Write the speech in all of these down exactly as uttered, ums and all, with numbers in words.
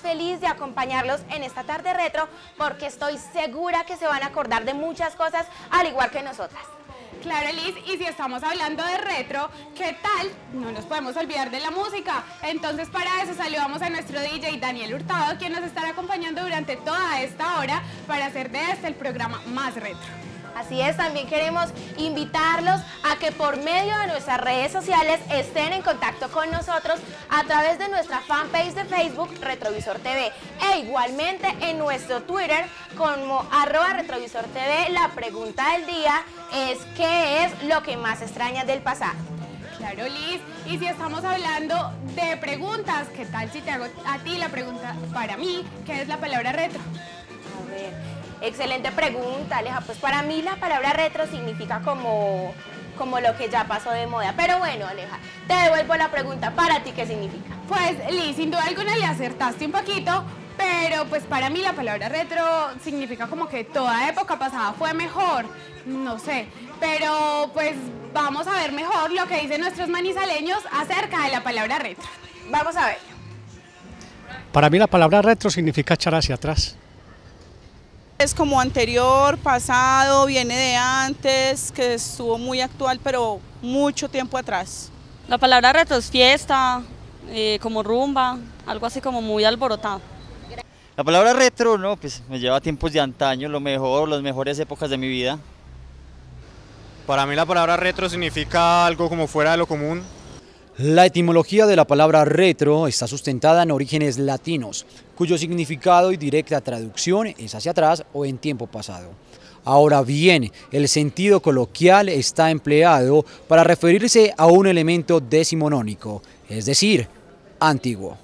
feliz de acompañarlos en esta tarde retro porque estoy segura que se van a acordar de muchas cosas al igual que nosotras. Claro, Liz, y si estamos hablando de retro, ¿qué tal? No nos podemos olvidar de la música. Entonces, para eso saludamos a nuestro D J Daniel Hurtado, quien nos estará acompañando durante toda esta hora para hacer de este el programa más retro. Así es, también queremos invitarlos a que por medio de nuestras redes sociales estén en contacto con nosotros a través de nuestra fanpage de Facebook Retrovisor T V e igualmente en nuestro Twitter como arroba Retrovisor T V. La pregunta del día es ¿qué es lo que más extrañas del pasado? Claro, Liz, y si estamos hablando de preguntas, ¿qué tal si te hago a ti la pregunta para mí? ¿Qué es la palabra retro? A ver... Excelente pregunta, Aleja. Pues para mí la palabra retro significa como, como lo que ya pasó de moda. Pero bueno, Aleja, te devuelvo la pregunta. ¿Para ti qué significa? Pues, Liz, sin duda alguna le acertaste un poquito, pero pues para mí la palabra retro significa como que toda época pasada fue mejor. No sé, pero pues vamos a ver mejor lo que dicen nuestros manizaleños acerca de la palabra retro. Vamos a ver. Para mí la palabra retro significa echar hacia atrás. Es como anterior, pasado, viene de antes, que estuvo muy actual, pero mucho tiempo atrás. La palabra retro es fiesta, eh, como rumba, algo así como muy alborotado. La palabra retro, no, pues me lleva a tiempos de antaño, lo mejor, las mejores épocas de mi vida. Para mí la palabra retro significa algo como fuera de lo común. La etimología de la palabra retro está sustentada en orígenes latinos, cuyo significado y directa traducción es hacia atrás o en tiempo pasado. Ahora bien, el sentido coloquial está empleado para referirse a un elemento decimonónico, es decir, antiguo.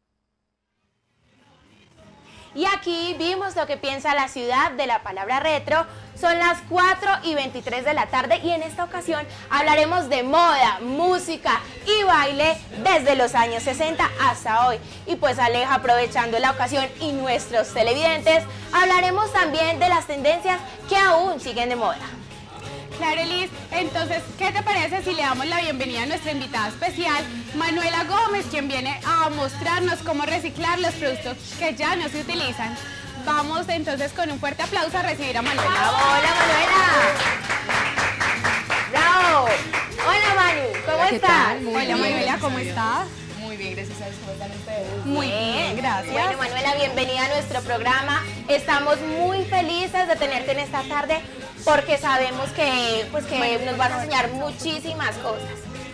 Y aquí vimos lo que piensa la ciudad de la palabra retro. Son las cuatro y veintitrés de la tarde y en esta ocasión hablaremos de moda, música y baile desde los años sesenta hasta hoy. Y pues Aleja, aprovechando la ocasión y nuestros televidentes, hablaremos también de las tendencias que aún siguen de moda. Claro, Liz, entonces, ¿qué te parece si le damos la bienvenida a nuestra invitada especial, Manuela Gómez, quien viene a mostrarnos cómo reciclar los productos que ya no se utilizan? Vamos entonces con un fuerte aplauso a recibir a Manuela. ¡Hola, Manuela! ¡Bravo! Hola, Manu, ¿cómo Hola, ¿qué estás? tal? Muy Hola, bien, Manuela, ¿cómo gracias. estás? Muy bien, gracias a Dios. ¿Cómo están ustedes? Muy bien, gracias. Bueno, Manuela, bienvenida a nuestro programa. Estamos muy felices de tenerte en esta tarde porque sabemos que, pues, que nos vas a enseñar muchísimas cosas.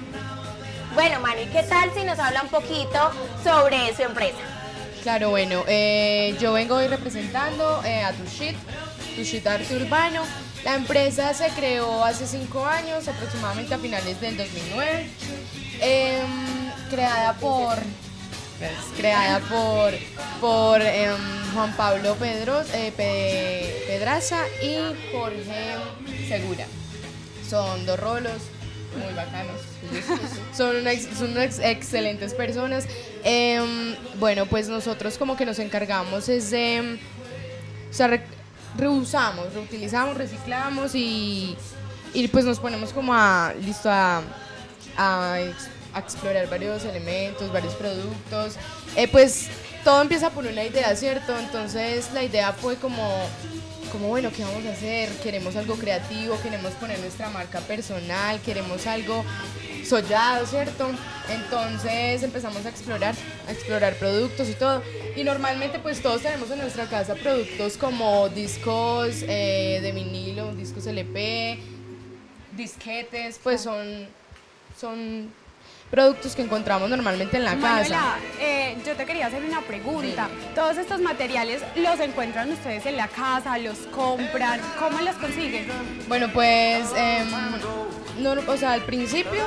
Bueno, Manu, ¿qué tal si nos habla un poquito sobre su empresa? Claro, bueno, eh, yo vengo hoy representando eh, a Tushit, Tushit Arte Urbano. La empresa se creó hace cinco años, aproximadamente a finales del dos mil nueve, eh, creada por, pues, creada por, por eh, Juan Pablo Pedros, eh, Pe- Pedraza y Jorge Segura. Son dos rolos muy bacanos. Son, una, son unas excelentes personas. Eh, bueno, pues nosotros como que nos encargamos es de, o sea, re, reusamos, reutilizamos, reciclamos y, y pues nos ponemos como a, listo a, a, a explorar varios elementos, varios productos. Eh, pues todo empieza por una idea, ¿cierto? Entonces la idea fue como... como bueno, ¿qué vamos a hacer? Queremos algo creativo, queremos poner nuestra marca personal, queremos algo sollado, ¿cierto? Entonces empezamos a explorar, a explorar productos y todo. Y normalmente pues todos tenemos en nuestra casa productos como discos eh, de vinilo, discos L P, disquetes, pues son, son productos que encontramos normalmente en la Manuela, casa. eh, yo te quería hacer una pregunta. ¿Todos estos materiales los encuentran ustedes en la casa, los compran? ¿Cómo los consiguen? Bueno, pues, eh, no, o sea, al principio,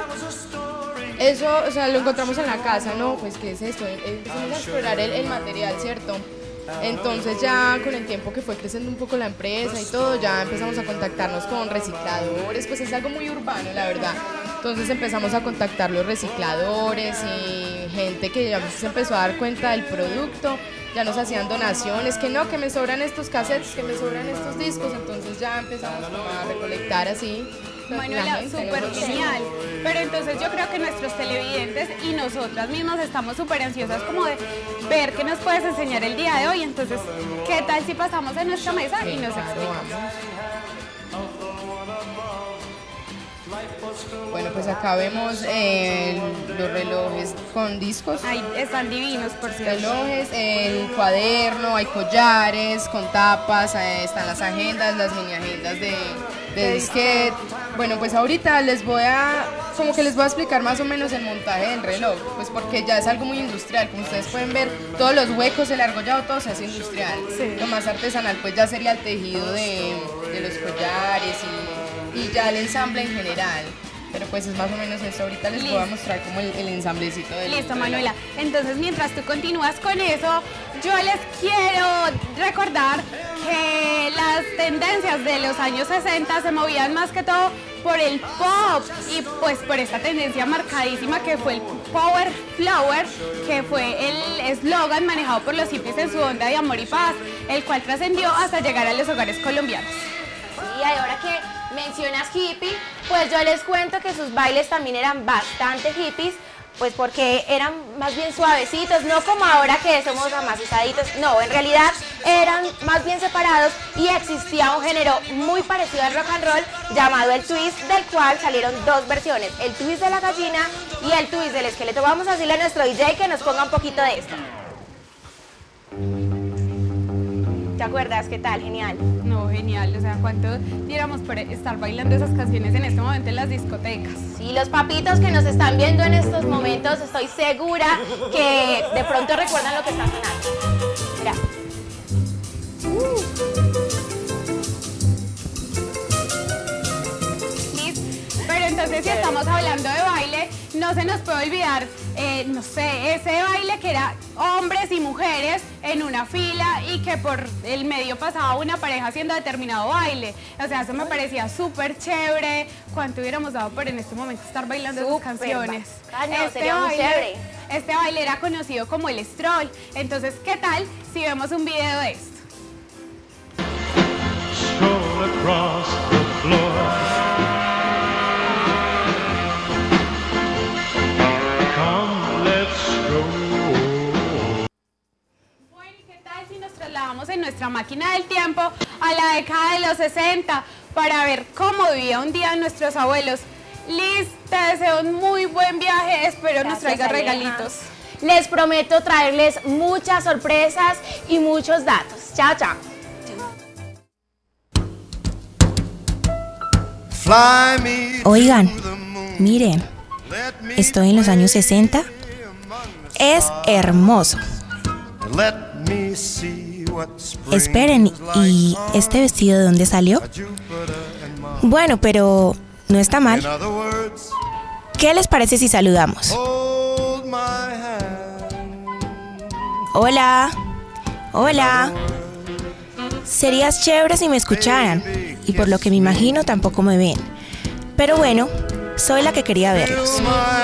eso, o sea, lo encontramos en la casa, ¿no? Pues, ¿qué es esto? Empezamos a explorar el, el material, ¿cierto? Entonces ya con el tiempo que fue creciendo un poco la empresa y todo, ya empezamos a contactarnos con recicladores, pues es algo muy urbano, la verdad. Entonces empezamos a contactar los recicladores y gente que ya se empezó a dar cuenta del producto, ya nos hacían donaciones, que no, que me sobran estos cassettes, que me sobran estos discos, entonces ya empezamos como a recolectar así. Manuela, súper genial. Pero entonces yo creo que nuestros televidentes y nosotras mismas estamos súper ansiosas como de ver qué nos puedes enseñar el día de hoy. Entonces, ¿qué tal si pasamos a nuestra mesa y nos explicas? Bueno, pues acá vemos eh, los relojes con discos. Ay, están divinos, por cierto. Relojes, el cuaderno, hay collares con tapas, eh, están las agendas, las mini agendas de, de disquete. Bueno, pues ahorita les voy a, como que les voy a explicar más o menos el montaje del reloj, pues porque ya es algo muy industrial, como ustedes pueden ver, todos los huecos, el argollado, todo se hace industrial. Sí. Lo más artesanal pues ya sería el tejido de, de los collares y, y ya el ensamble en general. Pero pues es más o menos eso, ahorita les Listo. voy a mostrar como el, el ensamblecito del Listo, Manuela. Entonces, mientras tú continúas con eso, yo les quiero recordar que las tendencias de los años sesenta se movían más que todo por el pop y pues por esta tendencia marcadísima que fue el Power Flower, que fue el eslogan manejado por los hippies en su onda de amor y paz, el cual trascendió hasta llegar a los hogares colombianos. Sí, y ahora que mencionas hippie, pues yo les cuento que sus bailes también eran bastante hippies, pues porque eran más bien suavecitos, no como ahora que somos amacizaditos, no, en realidad eran más bien separados y existía un género muy parecido al rock and roll llamado el twist, del cual salieron dos versiones, el twist de la gallina y el twist del esqueleto. Vamos a decirle a nuestro D J que nos ponga un poquito de esto. ¿Te acuerdas? ¿Qué tal? Genial. No, genial. O sea, ¿cuánto diéramos por estar bailando esas canciones en este momento en las discotecas? Sí, los papitos que nos están viendo en estos momentos, estoy segura que de pronto recuerdan lo que está sonando. Mira. Uh. Listo. Pero entonces, si estamos hablando de baile, no se nos puede olvidar, eh, no sé, ese baile que era hombres y mujeres en una fila y que por el medio pasaba una pareja haciendo determinado baile. O sea, eso me parecía súper chévere. ¿Cuánto hubiéramos dado por en este momento estar bailando esas canciones? Bacano, este, sería muy baile, chévere. Este baile era conocido como el stroll. Entonces, ¿qué tal si vemos un video de esto? Stroll across the floor. En nuestra máquina del tiempo a la década de los sesenta para ver cómo vivían un día nuestros abuelos. Liz, te deseo un muy buen viaje, espero Gracias, nos traigas regalitos. Les prometo traerles muchas sorpresas y muchos datos. Chao, chao. Oigan, miren, estoy en los años sesenta. Es hermoso. Esperen, ¿y este vestido de dónde salió? Bueno, pero no está mal. ¿Qué les parece si saludamos? Hola. Hola. Sería chévere si me escucharan, y por lo que me imagino tampoco me ven. Pero bueno, soy la que quería verlos.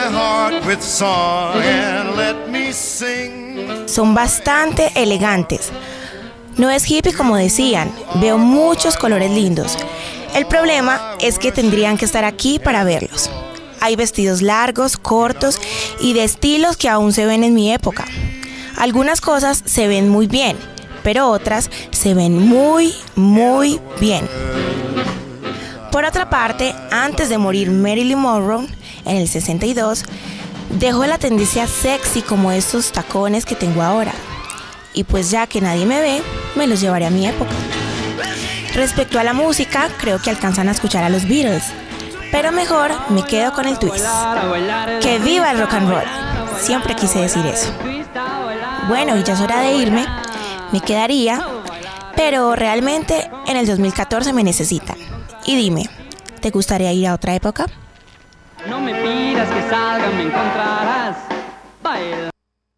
Son bastante elegantes. No es hippie como decían, veo muchos colores lindos. El problema es que tendrían que estar aquí para verlos. Hay vestidos largos, cortos y de estilos que aún se ven en mi época. Algunas cosas se ven muy bien, pero otras se ven muy, muy bien. Por otra parte, antes de morir Marilyn Monroe, en el sesenta y dos, dejó la tendencia sexy como estos tacones que tengo ahora. Y pues ya que nadie me ve, me los llevaré a mi época. Respecto a la música, creo que alcanzan a escuchar a los Beatles, pero mejor me quedo con el twist. ¡Que viva el rock and roll! Siempre quise decir eso. Bueno, y ya es hora de irme. Me quedaría, pero realmente en el dos mil catorce me necesitan. Y dime, ¿te gustaría ir a otra época? No me pidas que salga, me encontrarás. Baila.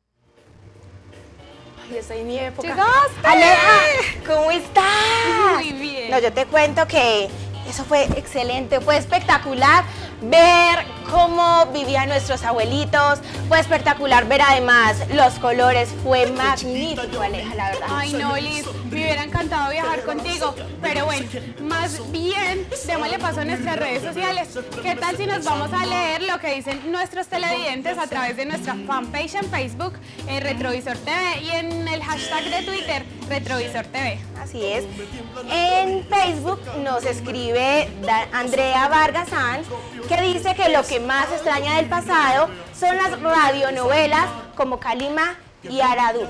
Ay, estoy en mi época. ¡Llegaste! Aleja, ¿cómo estás? Muy bien. No, yo te cuento que eso fue excelente, fue espectacular ver cómo vivían nuestros abuelitos. Fue espectacular ver además los colores, fue magnífico, Aleja, la verdad. Ay, no, Liz, me hubiera encantado viajar contigo, pero bueno, más bien, démosle paso a nuestras redes sociales. ¿Qué tal si nos vamos a leer lo que dicen nuestros televidentes a través de nuestra fanpage en Facebook, eh, Retrovisor T V, y en el hashtag de Twitter, Retrovisor T V? Así es. En Facebook nos escribe Andrea Vargas Sanz, que dice que lo que más extraña del pasado son las radionovelas como Calima y Aradú.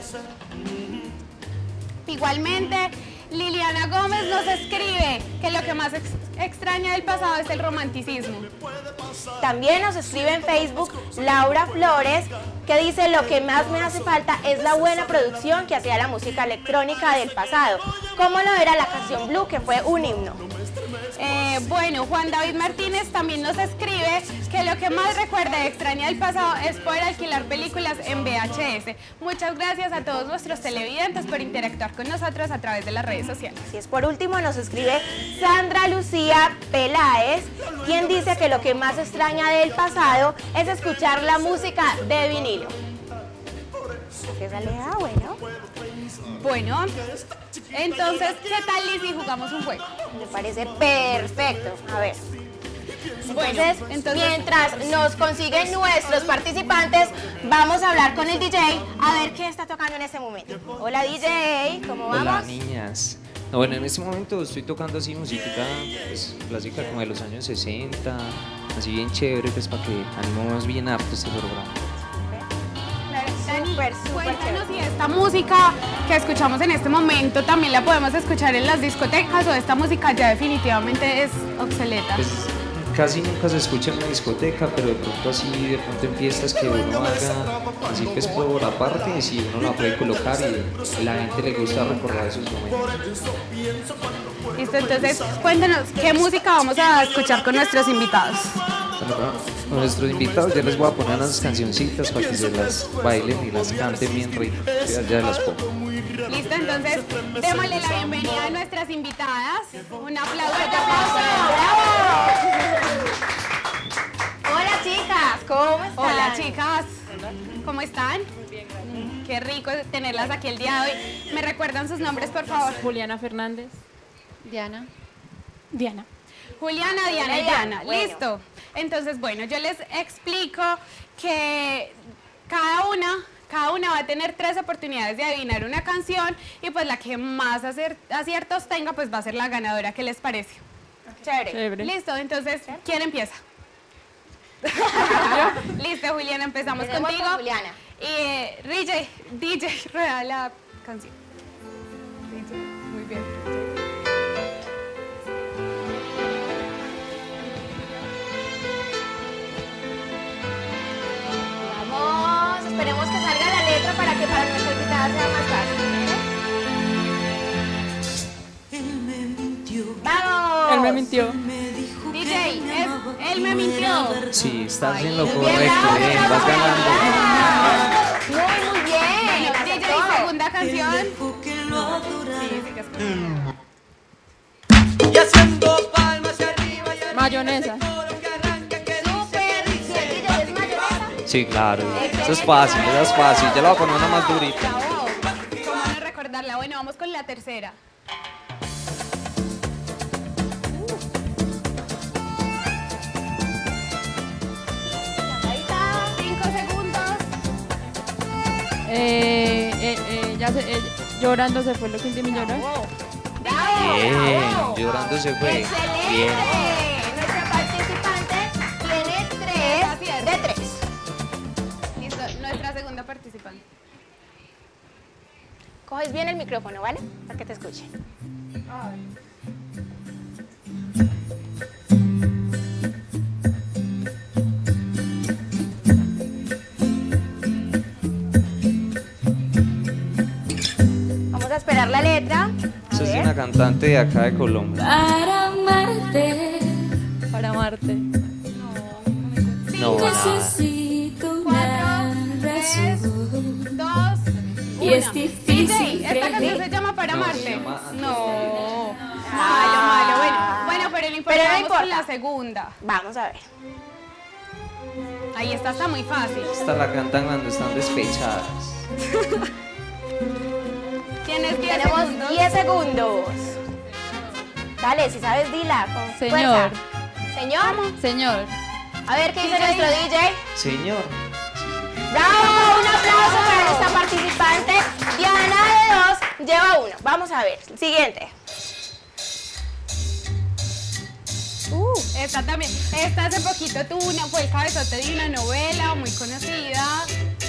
Igualmente, Liliana Gómez nos escribe que lo que más ex extraña del pasado es el romanticismo. También nos escribe en Facebook Laura Flores, que dice lo que más me hace falta es la buena producción que hacía la música electrónica del pasado, como lo era la canción Blue, que fue un himno. Eh, bueno, Juan David Martínez también nos escribe que lo que más recuerda y extraña del pasado es poder alquilar películas en V H S. Muchas gracias a todos nuestros televidentes por interactuar con nosotros a través de las redes sociales. Así es, por último nos escribe Sandra Lucía Peláez, quien dice que lo que más extraña del pasado es escuchar la música de vinilo. ¿Qué sale? Ah, bueno. Bueno, entonces, ¿qué tal, Liz, si jugamos un juego? Me parece perfecto. A ver. Bueno, entonces, entonces, mientras nos consiguen nuestros participantes, vamos a hablar con el D J a ver qué está tocando en este momento. Hola, D J, ¿cómo vamos? Hola, niñas. No, bueno, en este momento estoy tocando así música pues, clásica como de los años sesenta, así bien chévere, pues para que animemos bien harto este programa. Dani, super, super cuéntanos si esta música que escuchamos en este momento también la podemos escuchar en las discotecas o esta música ya definitivamente es obsoleta. Pues, casi nunca se escucha en una discoteca, pero de pronto así, de pronto en fiestas que uno haga, así pues por aparte, si uno la puede colocar y a la gente le gusta recordar esos momentos. Listo, entonces cuéntanos, ¿qué música vamos a escuchar con nuestros invitados? Bueno, con nuestros invitados ya les voy a poner unas cancioncitas para que se las bailen y las canten bien rico, ya, ya las pongo. Listo, entonces démosle la bienvenida a nuestras invitadas. Un aplauso. Hola chicas, ¿cómo están? Hola chicas, ¿cómo están? Muy bien, gracias. Qué rico tenerlas aquí el día de hoy. ¿Me recuerdan sus nombres, por favor? Juliana Fernández. Diana. Diana. Juliana, Diana y Diana. Bueno. Listo. Entonces, bueno, yo les explico que cada una, cada una va a tener tres oportunidades de adivinar una canción y pues la que más aciertos tenga pues va a ser la ganadora. ¿Qué les parece? Chévere. Chévere. Listo, entonces, ¿quién empieza? Listo, Juliana, empezamos Tenemos contigo. con Juliana. Y eh, D J, D J, rueda la canción. D J, muy bien. Vamos, esperemos que salga la letra para que para nuestra invitada sea más fácil. Él me mintió. ¡Vamos! Él me mintió. D J, es, él me mintió. Sí, estás en lo correcto, bien, vas ganando. Muy, muy bien. Bueno, D J, segunda canción. Sí, sí que es. Y haciendo palmas hacia arriba. Mayonesa. Súper, sí, D J, ¿es mayonesa? Sí, claro, eso es fácil, eso es fácil, ya le voy a poner una más durita. ¿Cómo no recordarla? Bueno, vamos con la tercera. Cinco segundos. Eh, eh, eh, ya se, eh, llorando se fue lo que de mi llorar. Bien, llorando se fue. Excelente. Bien. Nuestra participante tiene tres de tres. Listo, nuestra segunda participante. Coges bien el micrófono, ¿vale? Para que te escuche. Vamos a esperar la letra. A Esa es ver. una cantante de acá de Colombia. Para amarte, Para amarte. No, nada. necesito una razón. Dos. Y es Una. difícil D J, esta canción creer. se llama Para No, amarte. se llama No. Malo, malo. Bueno, bueno, pero lo Pero no importante importa. con la segunda. Vamos a ver. Ahí está, está muy fácil. Esta la cantan cuando están despechadas. Tienes diez Tenemos segundos. diez segundos. Dale, si sabes, dila con Señor. fuerza. Señor. Señor. A ver, ¿qué dice D J? nuestro D J? Señor. ¡Bravo! Un aplauso para nuestra participante. Diana de dos lleva uno. Vamos a ver. Siguiente. Uh, esta también. Esta hace poquito tuvo una, fue el cabezote de una novela muy conocida.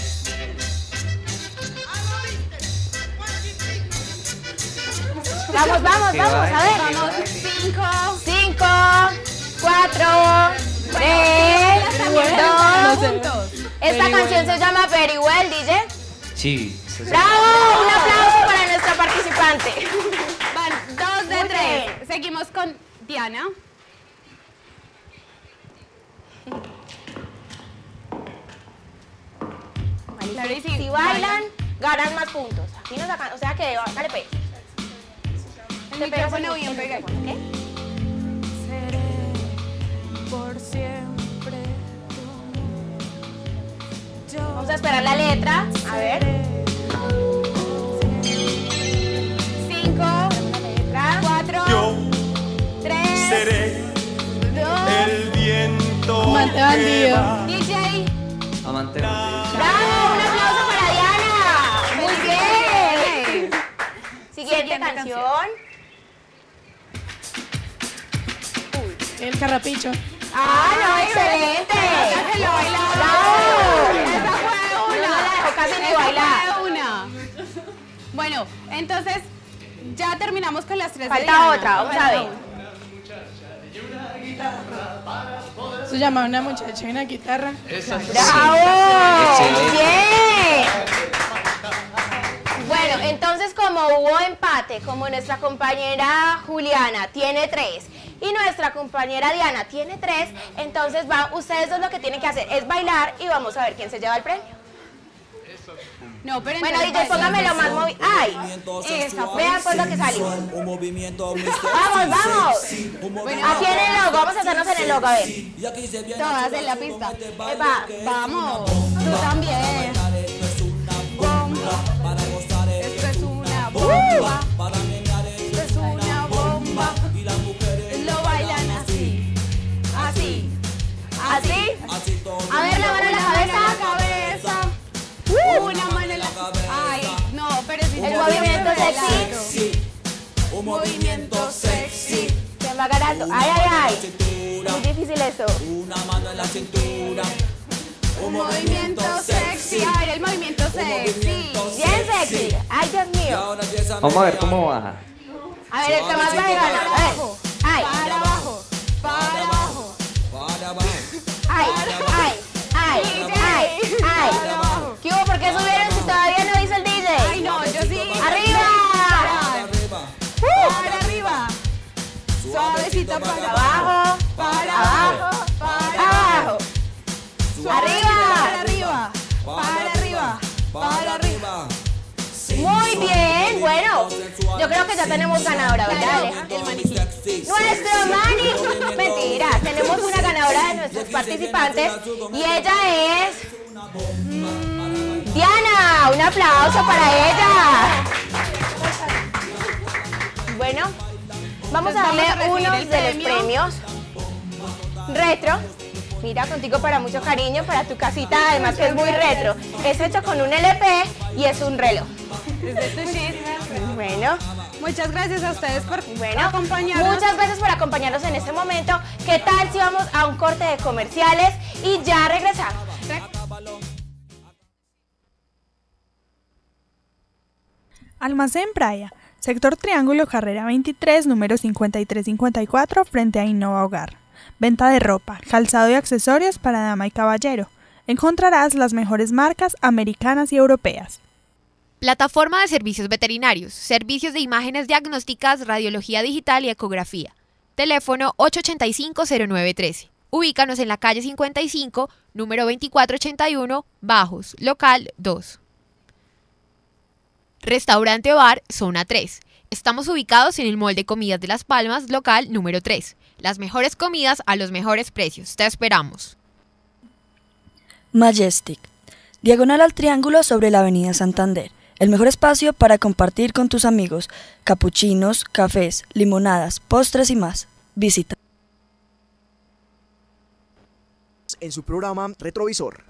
Vamos, vamos, Que vamos. baile, A ver. que Vamos, baile. cinco. Cinco, cuatro, tres, Los dos. puntos. Esta canción se llama Very Well, D J. Sí. esta es- ¡Bravo! Un aplauso para nuestra participante. Van dos de Muy tres. bien. Seguimos con Diana. Claro, y si Si bailan, ganan más puntos. Aquí nos sacan, o sea que, dale pues. El Te pegas micrófono en bien el pegado. micrófono, ¿ok? Seré por siempre tu amor. Vamos a esperar la letra. A ver. Cinco, cuatro, Yo tres, seré dos, el viento Amante que bandido. va. D J. Amante bandido. ¡Bravo! Un aplauso para Diana. Muy bien. Siguiente Siguiente canción. El carrapicho. ¡Ah, no! ¡Excelente! Ya se lo bailaba. ¡Bravo! Esa fue una. No la dejó casi ni Esa bailar. fue una. Bueno, entonces ya terminamos con las tres de Falta Diana. otra, vamos a ver. Se llama Una muchacha y una guitarra. ¡Bravo! Excelente. ¡Bien! Bueno, entonces como hubo empate, como nuestra compañera Juliana tiene tres y nuestra compañera Diana tiene tres, entonces va, ustedes dos lo que tienen que hacer es bailar y vamos a ver quién se lleva el premio. No, pero Bueno, entonces, D J, póngamelo más móvil. ¡Ay! Esa fue. Vean pues lo que salió. Un movimiento ¡Vamos, vamos! Aquí en el logo, vamos a hacernos en el logo, a ver. Y aquí se viene Todas en la pista. Eh, va. Vamos, tú también. Esto es una bomba para gozar. Esto es una Uh. bomba. Para menear Esto es una bomba. y las mujeres Lo bailan así, así, ¿Así? así todo. A ver, la mano en la cabeza. cabeza. Una mano en la cabeza. Ay, no, pero si El yo movimiento me sexy. relajo. Un movimiento sexy. ¿Quién va ganando? ¡Ay, ay, ay! Cintura, Muy difícil eso. una mano en la cintura. Un movimiento sexy. A ver, el movimiento sexy. Bien sexy. ¡Ay, Dios mío! Ahora empieza Vamos a ver cómo baja. A ver, el que más va a ganar. A ver. ¡Ay! Para abajo, para abajo. para abajo. ¡Ay! ¡Ay! ¡Ay! ¡Ay! ¡Ay! ¿Qué hubo? ¿Por qué subieron si todavía no hizo el D J? Ay, no, yo sí. ¡Arriba! Arriba. Para arriba. Suavecito para Para abajo. abajo. Para Abajo. abajo. Para Abajo. Para Arriba. arriba. Para arriba. Para arriba. Muy bien. Bueno, yo creo que ya tenemos ganadora, ¿verdad, Aleja? El maniquí. Nuestro Mani. Mentira, tenemos una ganadora de nuestros participantes y ella es Diana. Un aplauso para ella. Bueno, vamos a Pues vamos a darle recibir uno el de los premio. premios retro. Mira, contigo para mucho cariño, para tu casita, además que es muy retro. Es hecho con un L P y es un reloj. Desde tu shit. Bueno. Muchas gracias a ustedes por Bueno, acompañarnos. muchas gracias por acompañarnos en este momento. ¿Qué tal si vamos a un corte de comerciales y ya regresamos? Almacén Praia, sector Triángulo Carrera veintitrés, número cincuenta y tres cincuenta y cuatro, frente a Innova Hogar. Venta de ropa, calzado y accesorios para dama y caballero. Encontrarás las mejores marcas americanas y europeas. Plataforma de servicios veterinarios, servicios de imágenes diagnósticas, radiología digital y ecografía. Teléfono ocho ocho cinco, cero nueve uno tres. Ubícanos en la calle cincuenta y cinco, número veinticuatro ochenta y uno, Bajos, local dos. Restaurante Bar, zona tres. Estamos ubicados en el Mall de Comidas de Las Palmas, local número tres. Las mejores comidas a los mejores precios. Te esperamos. Majestic, diagonal al triángulo sobre la avenida Santander. El mejor espacio para compartir con tus amigos. Capuchinos, cafés, limonadas, postres y más. Visita. En su programa Retrovisor.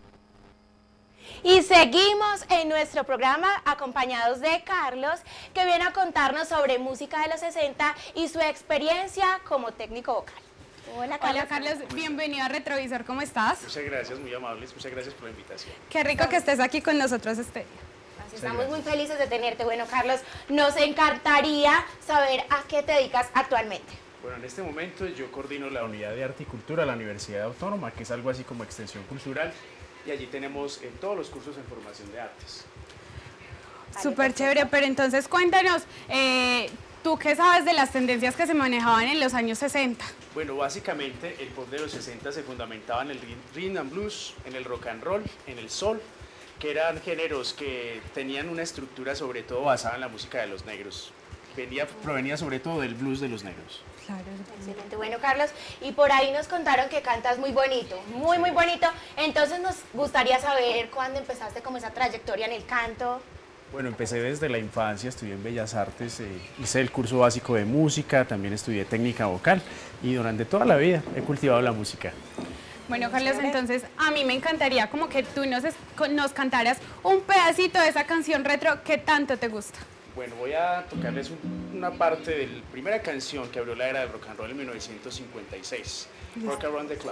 Y seguimos en nuestro programa acompañados de Carlos, que viene a contarnos sobre música de los sesenta y su experiencia como técnico vocal. Hola Carlos. Hola Carlos, bienvenido a Retrovisor, ¿cómo estás? Muchas gracias, muy amables, muchas gracias por la invitación. Qué rico que estés aquí con nosotros este día. Así estamos muy felices de tenerte. Bueno Carlos, nos encantaría saber a qué te dedicas actualmente. Bueno, en este momento yo coordino la unidad de arte y cultura de la Universidad Autónoma, que es algo así como extensión cultural, y allí tenemos en todos los cursos en formación de artes. Súper chévere, pero entonces cuéntanos, eh, ¿tú qué sabes de las tendencias que se manejaban en los años sesenta? Bueno, básicamente el pop de los sesenta se fundamentaba en el rhythm and blues, en el rock and roll, en el soul, que eran géneros que tenían una estructura sobre todo basada en la música de los negros. Venía, provenía sobre todo del blues de los negros. Claro. Excelente. Bueno, Carlos, y por ahí nos contaron que cantas muy bonito, muy, muy bonito. Entonces nos gustaría saber cuándo empezaste como esa trayectoria en el canto. Bueno, empecé desde la infancia, estudié en Bellas Artes, eh, hice el curso básico de música, también estudié técnica vocal y durante toda la vida he cultivado la música. Bueno, Carlos, entonces a mí me encantaría como que tú nos, nos cantaras un pedacito de esa canción retro que tanto te gusta. Bueno, voy a tocarles un, una parte de la primera canción que abrió la era del rock and roll en mil novecientos cincuenta y seis, Rock Around the Clock.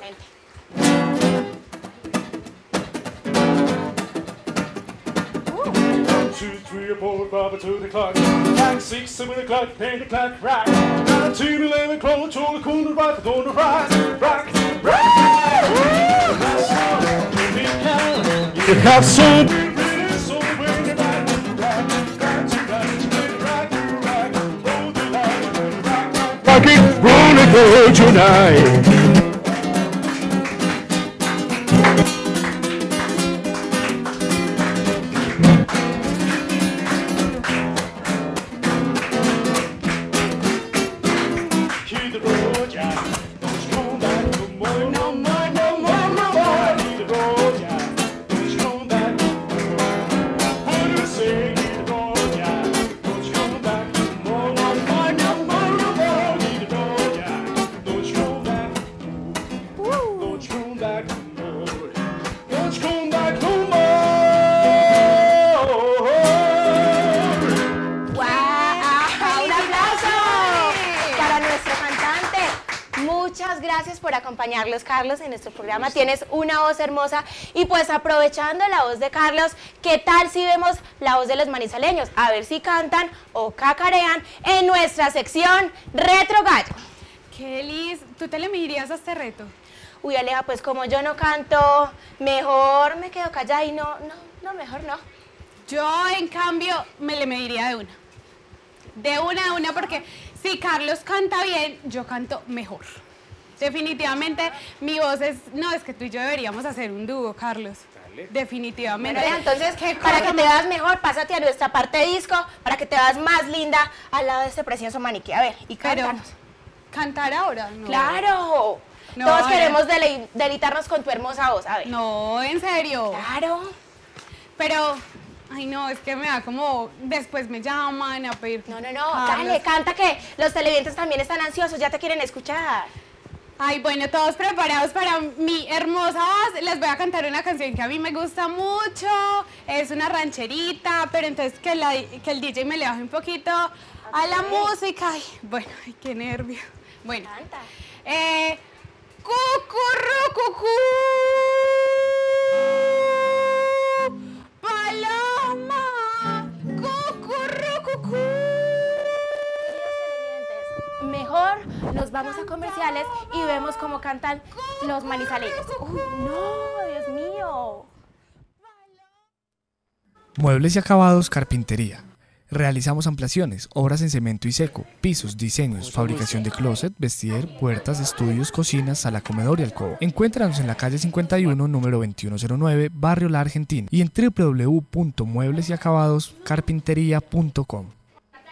Two, three, four, five, two, the clock. Five, six, seven o'clock, ten o'clock, right. Nine, ten, eleven, twelve, twelve, corner right, corner right, rock, rock. You have some. Wanna go tonight. Hit the road, yeah. Don't you come back no more, no more, no more, no more. Hit the road, yeah. Don't you come back no more. What do you say? Hit the road, yeah. Don't you come back no more, no more, no more, no more. Hit the road, yeah. Don't you come back no more. Don't you come back no more. Don't you come back no more. Muchas gracias por acompañarlos, Carlos, en nuestro programa. Tienes una voz hermosa y pues aprovechando la voz de Carlos, ¿qué tal si vemos la voz de los manizaleños? A ver si cantan o cacarean en nuestra sección Retro Gallo. Kelly, ¿tú te le medirías a este reto? Uy, Aleja, pues como yo no canto, mejor me quedo callada y no, no, no, mejor no. Yo, en cambio, me le mediría de una. De una, de una, porque si Carlos canta bien, yo canto mejor. Definitivamente, mi voz es... No, es que tú y yo deberíamos hacer un dúo, Carlos. Dale. Definitivamente. Bueno, entonces, para que te veas mejor, pásate a nuestra parte de disco, para que te veas más linda al lado de este precioso maniquí. A ver, y cántanos. Pero, ¿cantar ahora? No. ¡Claro! No, todos queremos dele deleitarnos con tu hermosa voz. A ver. No, ¿en serio? Claro. Pero... Ay, no, es que me da como... Después me llaman a pedir... No, no, no, Carlos. Dale, canta que los televidentes también están ansiosos, ya te quieren escuchar. Ay, bueno, todos preparados para mi hermosa voz. Les voy a cantar una canción que a mí me gusta mucho. Es una rancherita, pero entonces que, la, que el D J me le baje un poquito okay. a la música. Ay, bueno, ay, qué nervio. Bueno, canta. Eh, cucurru, cucú. Paloma, cucurru, cucú. Mejor nos vamos a comerciales y vemos cómo cantan los manizaleños. ¡Uy, no! ¡Dios mío! Muebles y acabados, carpintería. Realizamos ampliaciones, obras en cemento y seco, pisos, diseños, fabricación de closet, vestier, puertas, estudios, cocinas, sala, comedor y alcoba. Encuéntranos en la calle cincuenta y uno, número veintiuno cero nueve, Barrio La Argentina y en w w w punto muebles y acabados carpintería punto com.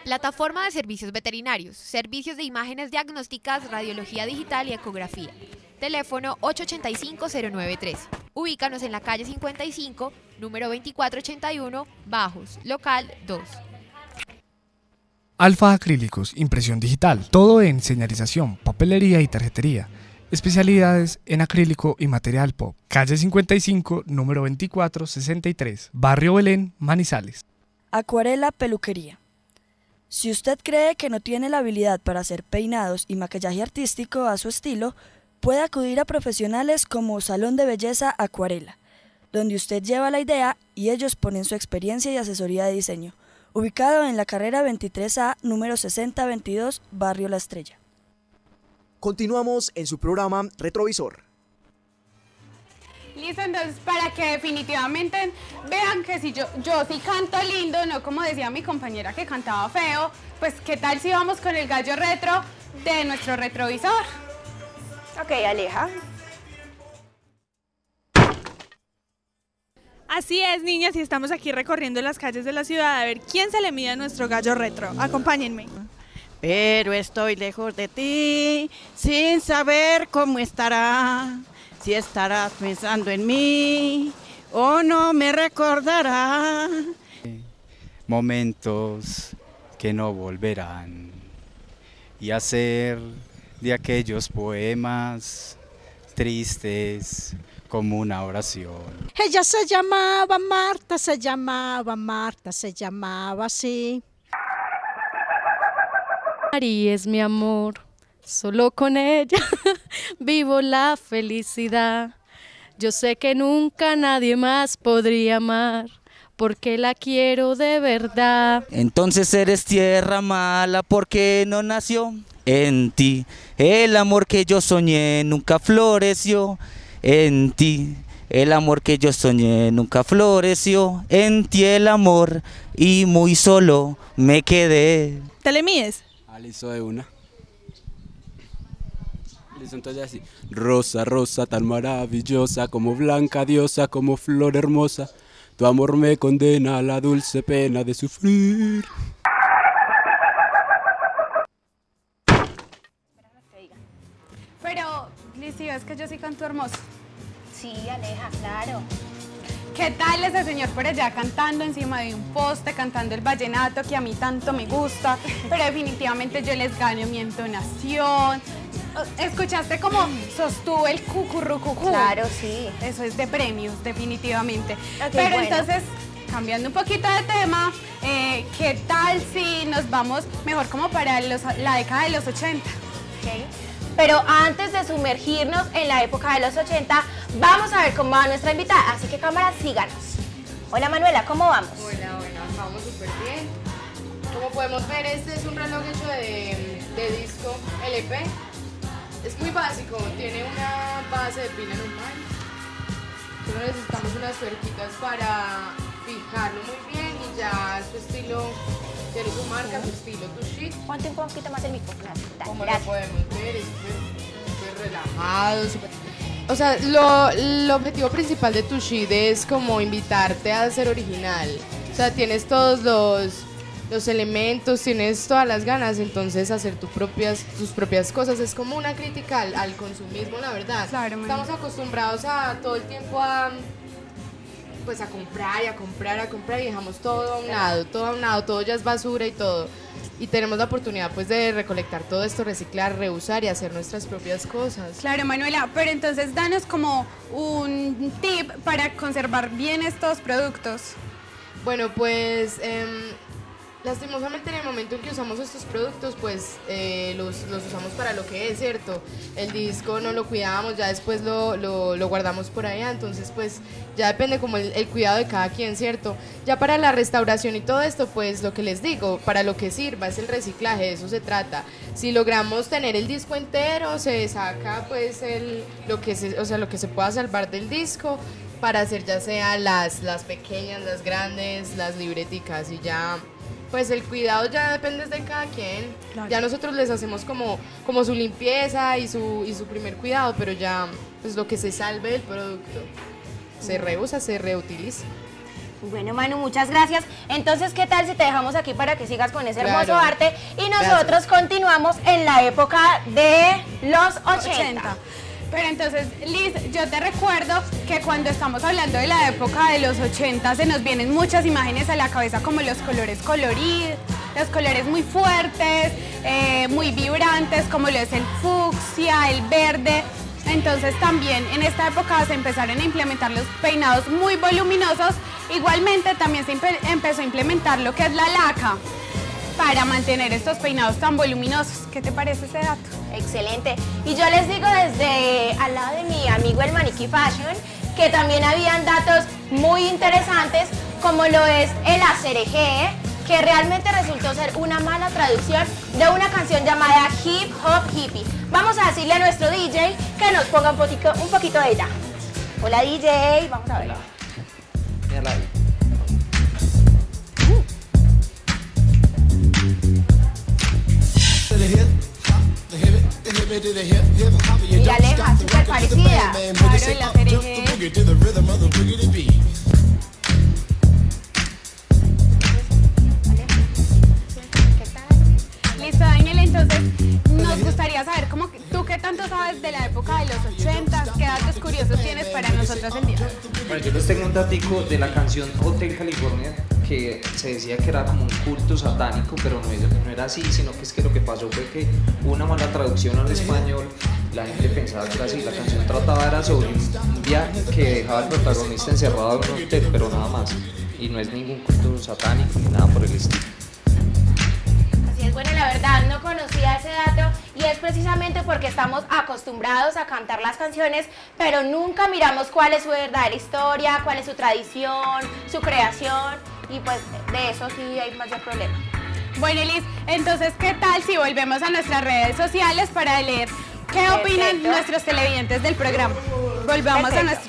Plataforma de servicios veterinarios, servicios de imágenes diagnósticas, radiología digital y ecografía. Teléfono ocho ocho cinco, cero nueve uno tres. Ubícanos en la calle cincuenta y cinco, número veinticuatro ochenta y uno, Bajos, local dos. Alfa Acrílicos, impresión digital, todo en señalización, papelería y tarjetería. Especialidades en acrílico y material pop. Calle cincuenta y cinco, número veinticuatro sesenta y tres, Barrio Belén, Manizales. Acuarela Peluquería. Si usted cree que no tiene la habilidad para hacer peinados y maquillaje artístico a su estilo, puede acudir a profesionales como Salón de Belleza Acuarela, donde usted lleva la idea y ellos ponen su experiencia y asesoría de diseño. Ubicado en la carrera veintitrés A, número sesenta veintidós, Barrio La Estrella. Continuamos en su programa Retrovisor. Listo, entonces para que definitivamente vean que si yo, yo sí canto lindo, no como decía mi compañera que cantaba feo, pues qué tal si vamos con el gallo retro de nuestro retrovisor. Ok, Aleja. Así es, niñas, y estamos aquí recorriendo las calles de la ciudad a ver quién se le mide a nuestro gallo retro. Acompáñenme. Pero estoy lejos de ti, sin saber cómo estará, si estarás pensando en mí o no me recordará. Momentos que no volverán y hacer de aquellos poemas tristes como una oración. Ella se llamaba Marta, se llamaba Marta, se llamaba así. Mari es mi amor, solo con ella vivo la felicidad. Yo sé que nunca nadie más podría amar, porque la quiero de verdad. Entonces eres tierra mala porque no nació en ti. El amor que yo soñé nunca floreció en ti. El amor que yo soñé nunca floreció en ti el amor y muy solo me quedé. ¿Te le mides? Ah, listo de una. Listo, entonces así. Rosa, rosa tan maravillosa, como blanca diosa, como flor hermosa. Tu amor me condena a la dulce pena de sufrir. Pero, Lizy, es que yo sí canto hermoso. Sí, Aleja, claro. ¿Qué tal ese señor por allá cantando encima de un poste, cantando el vallenato que a mí tanto me gusta? Pero definitivamente yo les gano mi entonación. ¿Escuchaste cómo sostuvo el cucurrucucú? Claro, sí. Eso es de premios, definitivamente. Okay, Pero bueno. entonces, cambiando un poquito de tema, eh, ¿qué tal si nos vamos mejor como para los, la década de los ochenta? Okay. Pero antes de sumergirnos en la época de los ochenta, vamos a ver cómo va nuestra invitada. Así que cámara, síganos. Hola Manuela, ¿cómo vamos? Hola, bueno, vamos súper bien. Como podemos ver, este es un reloj hecho de, de disco L P. Es muy básico, tiene una base de pila normal. Solo necesitamos unas tuerquitas para fijarlo muy bien y ya su estilo, tiene su marca, su estilo, tu sheet. Ponte un poquito más el micrófono. Como lo podemos ver, es súper relajado, súper... O sea, lo, el objetivo principal de tu sheet es como invitarte a ser original. O sea, tienes todos los, los elementos, tienes todas las ganas, entonces hacer tus propias, tus propias cosas. Es como una crítica al, al consumismo, la verdad. Claro, estamos acostumbrados a todo el tiempo a... pues a comprar y a comprar, a comprar y dejamos todo a un lado, todo a un lado, todo ya es basura y todo. Y tenemos la oportunidad pues de recolectar todo esto, reciclar, reusar y hacer nuestras propias cosas. Claro, Manuela, pero entonces danos como un tip para conservar bien estos productos. Bueno, pues eh, lastimosamente en el momento en que usamos estos productos, pues eh, los, los usamos para lo que es, ¿cierto? El disco no lo cuidamos, ya después lo, lo, lo guardamos por allá, entonces pues ya depende como el, el cuidado de cada quien, ¿cierto? Ya para la restauración y todo esto, pues lo que les digo, para lo que sirva es el reciclaje, de eso se trata. Si logramos tener el disco entero, se saca pues el, lo que se, o sea, lo que se pueda salvar del disco para hacer ya sea las, las pequeñas, las grandes, las libreticas y ya... Pues el cuidado ya depende de cada quien. Claro. Ya nosotros les hacemos como, como su limpieza y su, y su primer cuidado, pero ya pues lo que se salve del producto se reusa, se reutiliza. Bueno, Manu, muchas gracias. Entonces, ¿qué tal si te dejamos aquí para que sigas con ese hermoso Claro. arte? Y nosotros gracias. Continuamos en la época de los ochenta. Pero entonces, Liz, yo te recuerdo que cuando estamos hablando de la época de los ochenta se nos vienen muchas imágenes a la cabeza como los colores coloridos, los colores muy fuertes, eh, muy vibrantes, como lo es el fucsia, el verde. Entonces también en esta época se empezaron a implementar los peinados muy voluminosos. Igualmente también se empezó a implementar lo que es la laca para mantener estos peinados tan voluminosos. ¿Qué te parece ese dato? Excelente. Y yo les digo desde al lado de mi amigo el Maniquí Fashion que también habían datos muy interesantes como lo es el acerejé, que realmente resultó ser una mala traducción de una canción llamada Hip Hop Hippie. Vamos a decirle a nuestro D J que nos ponga un poquito, un poquito de ella. Hola D J, vamos a ver. Mírala ahí. Y Aleja, súper parecida. Claro, el acerejé. Listo, Daniel, entonces nos gustaría saber cómo, tú qué tanto sabes de la época de los ochentas, qué datos curiosos tienes para nosotros el día. Bueno, yo les tengo un datico de la canción Hotel California, que se decía que era como un culto satánico, pero no, no era así, sino que es que lo que pasó fue que hubo una mala traducción al español, la gente pensaba que era así, la canción trataba era sobre un viaje que dejaba al protagonista encerrado en un hotel, pero nada más, y no es ningún culto satánico ni nada por el estilo. Así es, bueno, la verdad no conocía ese dato y es precisamente porque estamos acostumbrados a cantar las canciones, pero nunca miramos cuál es su verdadera historia, cuál es su tradición, su creación, y pues de eso sí hay mayor problema. Bueno, Liz, entonces, ¿qué tal si volvemos a nuestras redes sociales para leer qué Perfecto. opinan nuestros televidentes del programa? Volvamos Perfecto. a nuestro...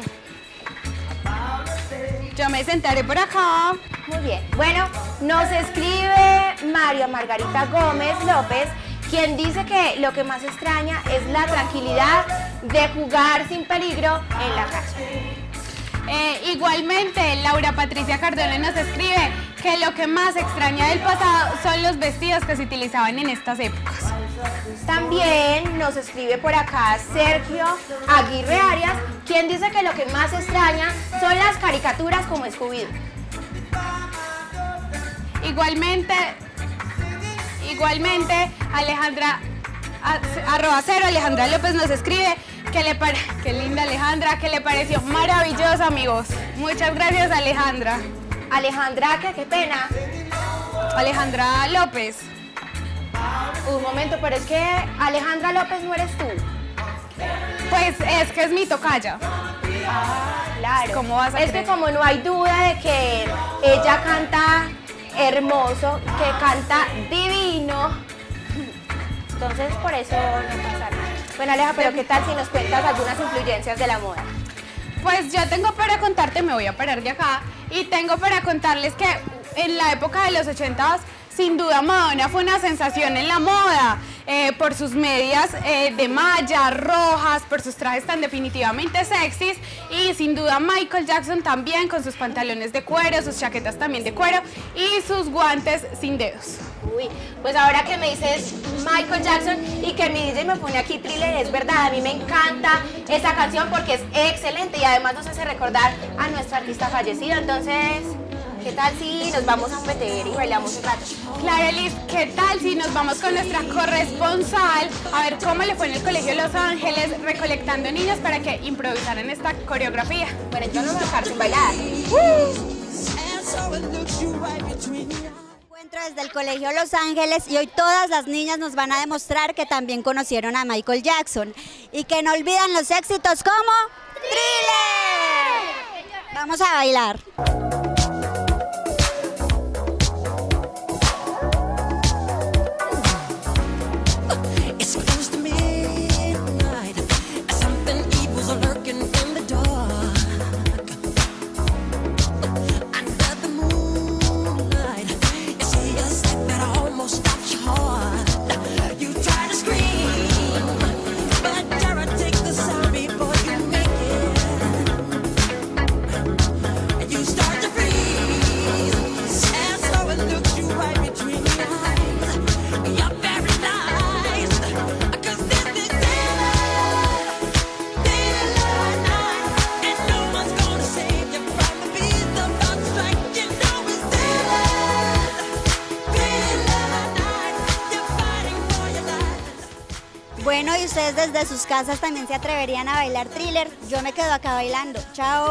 Yo me sentaré por acá. Muy bien. Bueno, nos escribe María Margarita Gómez López, quien dice que lo que más extraña es la tranquilidad de jugar sin peligro en la calle. Eh, igualmente, Laura Patricia Cardona nos escribe que lo que más extraña del pasado son los vestidos que se utilizaban en estas épocas. También nos escribe por acá Sergio Aguirre Arias, quien dice que lo que más extraña son las caricaturas como Scooby-Doo. Igualmente, igualmente, Alejandra, a, arroba cero, Alejandra López nos escribe que le pare, qué linda Alejandra, que le pareció maravilloso, amigos. Muchas gracias, Alejandra. Alejandra, que qué pena. Alejandra López. Un momento, pero es que Alejandra López no eres tú. Pues es que es mi tocaya. Ah, claro. ¿Cómo vas a Es creer? que como no hay duda de que ella canta hermoso, que canta divino, entonces por eso no pasa nada. Bueno, Aleja, pero ¿qué tal si nos cuentas algunas influencias de la moda? Pues yo tengo para contarte, me voy a parar de acá, y tengo para contarles que en la época de los ochentas, sin duda Madonna fue una sensación en la moda, eh, por sus medias eh, de malla, rojas, por sus trajes tan definitivamente sexys, y sin duda Michael Jackson también con sus pantalones de cuero, sus chaquetas también de cuero y sus guantes sin dedos. Uy, pues ahora que me dices Michael Jackson y que mi D J me pone aquí Thriller, es verdad, a mí me encanta esa canción porque es excelente y además nos hace recordar a nuestro artista fallecido, entonces... ¿qué tal si nos vamos a un meter y bailamos un rato? Claro, Liz, ¿qué tal si nos vamos con nuestra corresponsal a ver cómo le fue en el Colegio Los Ángeles recolectando niños para que improvisaran esta coreografía? Bueno, yo no me voy a dejar sin bailar. Encuentro desde el Colegio Los Ángeles y hoy todas las niñas nos van a demostrar que también conocieron a Michael Jackson y que no olvidan los éxitos como Thriller. Vamos a bailar. Start to Bueno, y ustedes desde sus casas también se atreverían a bailar Thriller. Yo me quedo acá bailando. Chao.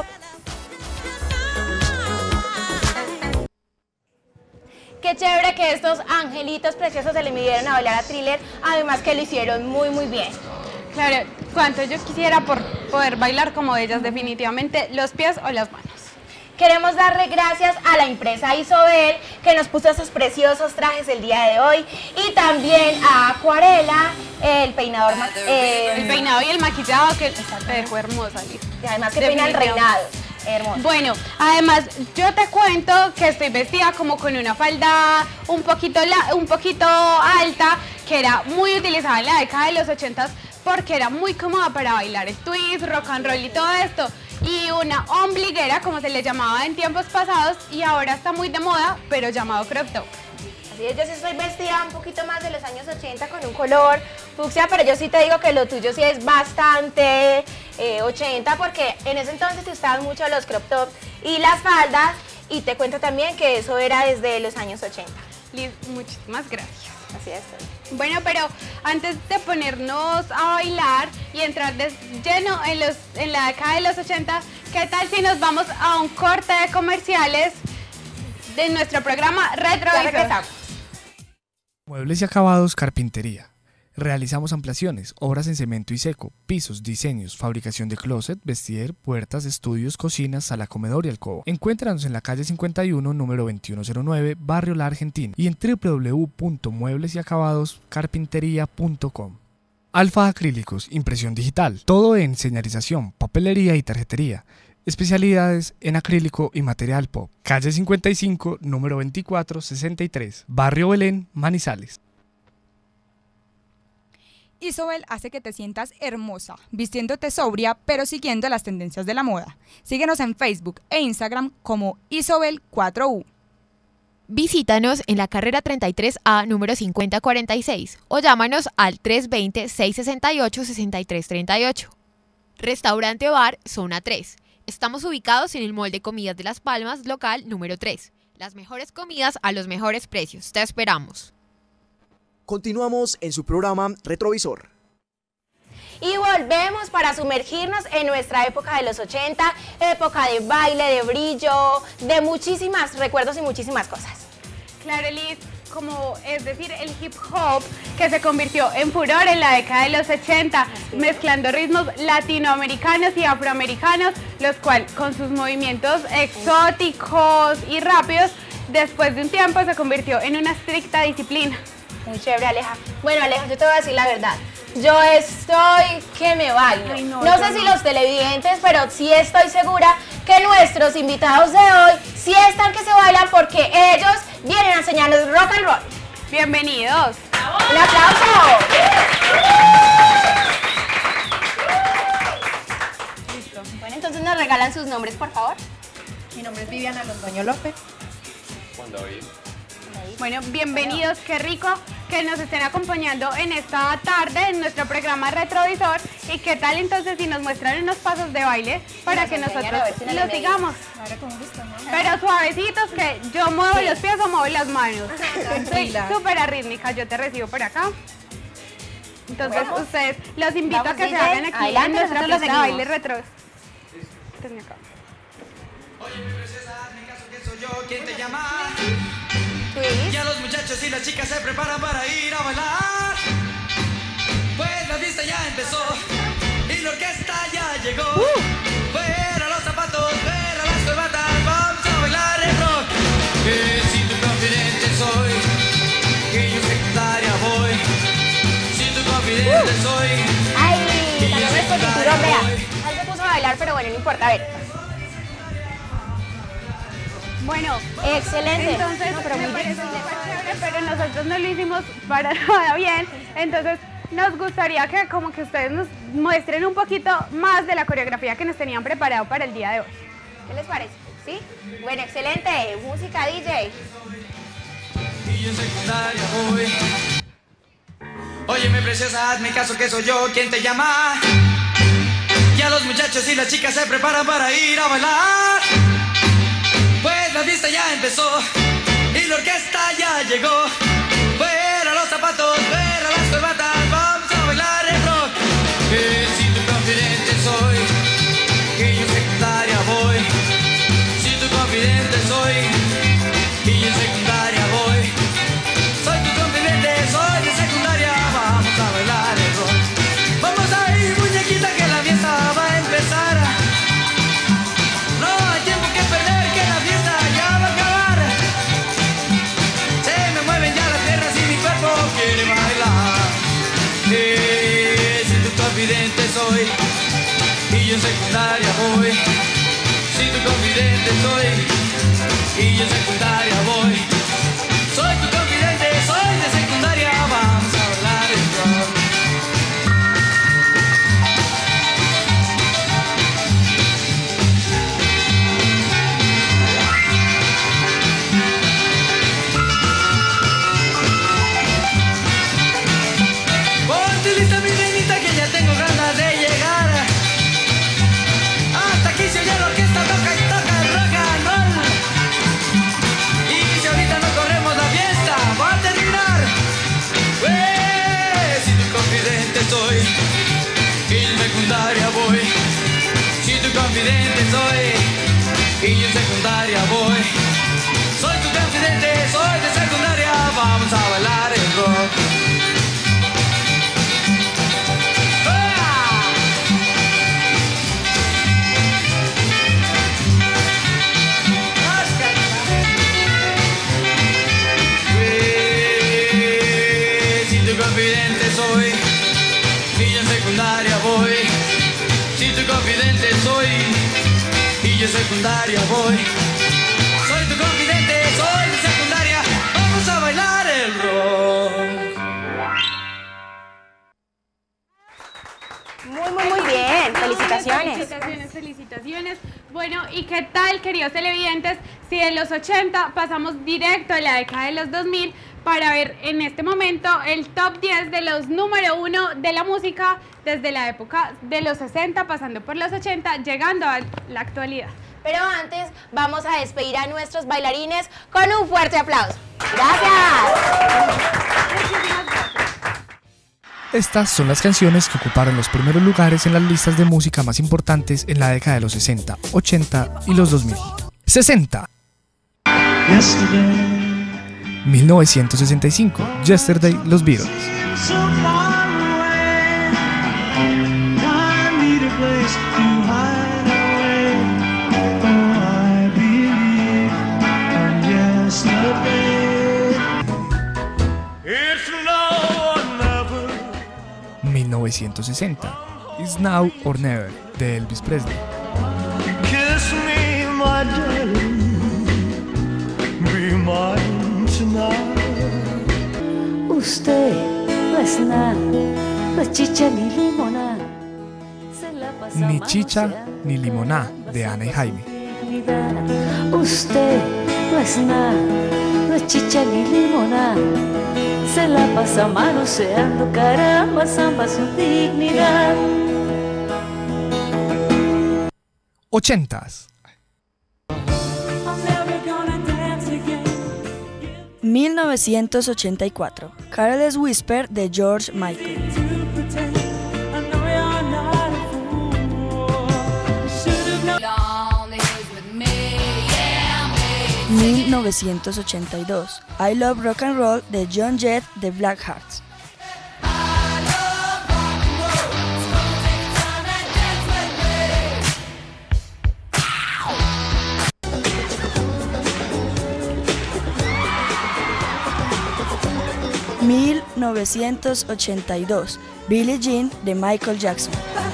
Qué chévere que estos angelitos preciosos se le midieron a bailar a Thriller, además que lo hicieron muy muy bien. Claro, cuánto yo quisiera por poder bailar como ellas, definitivamente los pies o las manos. Queremos darle gracias a la empresa Isobel que nos puso estos preciosos trajes el día de hoy y también a Acuarela, el peinador, eh, el peinado y el maquillado que te dejó hermosa, Liz. Y además que peina el reinado. Hermoso. Bueno, además yo te cuento que estoy vestida como con una falda un poquito, la, un poquito alta, que era muy utilizada en la década de los ochentas porque era muy cómoda para bailar el twist, rock and roll y todo esto. Y una ombliguera, como se le llamaba en tiempos pasados, y ahora está muy de moda, pero llamado crop top. Así es, yo sí estoy vestida un poquito más de los años ochenta con un color fucsia, pero yo sí te digo que lo tuyo sí es bastante eh, ochenta, porque en ese entonces se usaban mucho los crop tops y las faldas, y te cuento también que eso era desde los años ochenta. Liz, muchísimas gracias. Así es. Bueno, pero antes de ponernos a bailar y entrar de lleno en, los, en la década de los ochenta, ¿qué tal si nos vamos a un corte de comerciales de nuestro programa Retrovisor? Muebles y acabados, carpintería. Realizamos ampliaciones, obras en cemento y seco, pisos, diseños, fabricación de closet, vestier, puertas, estudios, cocinas, sala, comedor y alcoba. Encuéntranos en la calle cincuenta y uno, número veintiuno cero nueve, Barrio La Argentina, y en w w w punto muebles y acabados carpintería punto com. Alfa Acrílicos, impresión digital, todo en señalización, papelería y tarjetería. Especialidades en acrílico y material pop. Calle cincuenta y cinco, número veinticuatro sesenta y tres, Barrio Belén, Manizales. Isobel hace que te sientas hermosa, vistiéndote sobria, pero siguiendo las tendencias de la moda. Síguenos en Facebook e Instagram como Isobel cuatro U. Visítanos en la carrera treinta y tres A, número cincuenta cuarenta y seis, o llámanos al tres dos cero, seis seis ocho, seis tres tres ocho. Restaurante Bar, Zona tres. Estamos ubicados en el Mall de Comidas de Las Palmas, local número tres. Las mejores comidas a los mejores precios. Te esperamos. Continuamos en su programa Retrovisor. Y volvemos para sumergirnos en nuestra época de los ochenta, época de baile, de brillo, de muchísimas recuerdos y muchísimas cosas. Claro, Liz, como es decir, el hip hop que se convirtió en furor en la década de los ochenta, mezclando ritmos latinoamericanos y afroamericanos, los cuales con sus movimientos exóticos y rápidos, después de un tiempo se convirtió en una estricta disciplina. Muy chévere, Aleja. Bueno, Aleja, yo te voy a decir la verdad. Yo estoy que me bailo. Ay, no, no sé no. si los televidentes, pero sí estoy segura que nuestros invitados de hoy sí están que se bailan porque ellos vienen a enseñarnos rock and roll. Bienvenidos. ¡Bravo! ¡Un aplauso! Listo. Bueno, entonces nos regalan sus nombres, por favor. Mi nombre es Viviana Londoño López. Juan David. Bueno, bienvenidos, qué rico que nos estén acompañando en esta tarde en nuestro programa Retrovisor. ¿Y qué tal entonces si nos muestran unos pasos de baile para nos que nosotros si los digamos? Claro, con gusto, ¿no? Pero suavecitos, que yo muevo sí. los pies o muevo las manos. Soy súper arrítmica, yo te recibo por acá. Entonces bueno, ustedes, los invito Vamos, a que D J, se hagan aquí adelante, en nuestra pista de baile retro. Oye, mi princesa, hazme caso que soy yo quien te llama. Ya los muchachos y las chicas se preparan para ir a bailar. Pues la fiesta ya empezó y la orquesta ya llegó. Uh. Fuera los zapatos, fuera las corbatas, vamos a bailar el rock. Que si tu confidente soy, que yo secundaria voy. Si tu confidente uh. soy, ay, que yo secundaria voy. Él se puso a bailar, pero bueno, no importa, a ver. Bueno, excelente. Entonces, no, pero me parece chévere, pero nosotros no lo hicimos para nada bien. Entonces, nos gustaría que como que ustedes nos muestren un poquito más de la coreografía que nos tenían preparado para el día de hoy. ¿Qué les parece? ¿Sí? Bueno, excelente. Música, D J. Y yo secundaria voy. Óyeme, preciosa, hazme caso que soy yo quien te llama. Ya los muchachos y las chicas se preparan para ir a bailar. Pues la fiesta ya empezó y la orquesta ya llegó. Fuera los zapatos, fuera las corbatas, vamos a bailar el rock. soy y yo en secundaria voy. Si tu confidente soy y yo en secundaria voy. Soy tu confidente, soy de secundaria, vamos a bailar el rock. Ponte lista mi nenita que ya tengo ganas de llegar. Hasta aquí se oye la orquesta, toca y toca el rock and roll. Y si ahorita no corremos la fiesta, va a terminar. Pues, si tu confidente soy y en secundaria voy. Si tu confidente soy y yo en secundaria voy. Soy tu confidente, soy de secundaria, vamos a bailar el rock. Confidente soy y yo en secundaria voy. Si tu confidente soy y yo en secundaria voy. Soy tu confidente, soy de secundaria, vamos a bailar el rock. Muy, muy, muy bien. Felicitaciones. Felicitaciones, felicitaciones. Bueno, ¿y qué tal, queridos televidentes? Si de los ochenta pasamos directo a la década de los dos mil para ver en este momento el top diez de los número uno de la música desde la época de los sesenta, pasando por los ochenta, llegando a la actualidad. Pero antes vamos a despedir a nuestros bailarines con un fuerte aplauso. ¡Gracias! Estas son las canciones que ocuparon los primeros lugares en las listas de música más importantes en la década de los sesenta, ochenta y los dos mil. sesenta. mil novecientos sesenta y cinco, Yesterday, Los Beatles. mil novecientos sesenta, It's Now or Never, de Elvis Presley. Kiss me, my darling, be mine tonight. Usted no es nada, no es chicha ni limoná. Se la pasa Ni chicha ni limoná, de Ana y Jaime. dignidad. Usted no es nada, no es chicha ni limoná. Se la pasa manoseando, caramba, zamba su dignidad. Ochentas. mil novecientos ochenta y cuatro, Careless Whisper de George Michael. mil novecientos ochenta y dos, I Love Rock and Roll de John Jett de Blackhearts. mil novecientos ochenta y dos, Billie Jean de Michael Jackson.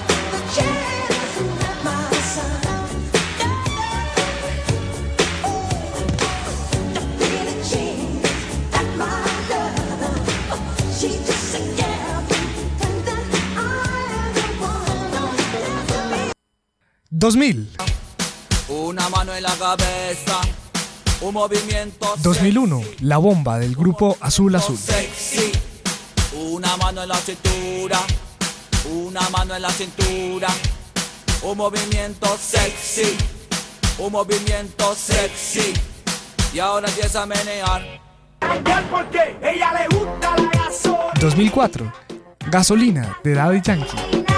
dos mil. Una mano en la cabeza, un movimiento dos mil uno, La Bomba del grupo Azul Azul. sexy. Una mano en la cintura, una mano en la cintura, un movimiento sexy, un movimiento sexy. Y ahora empieza a menear. Porque ella le gusta la gasolina. dos mil cuatro, Gasolina de Daddy Yankee.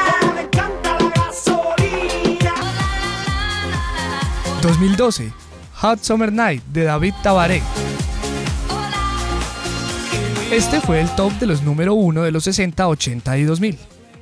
dos mil doce, Hot Summer Night de David Tabaré. Este fue el top de los número uno de los sesenta, ochenta y dos mil.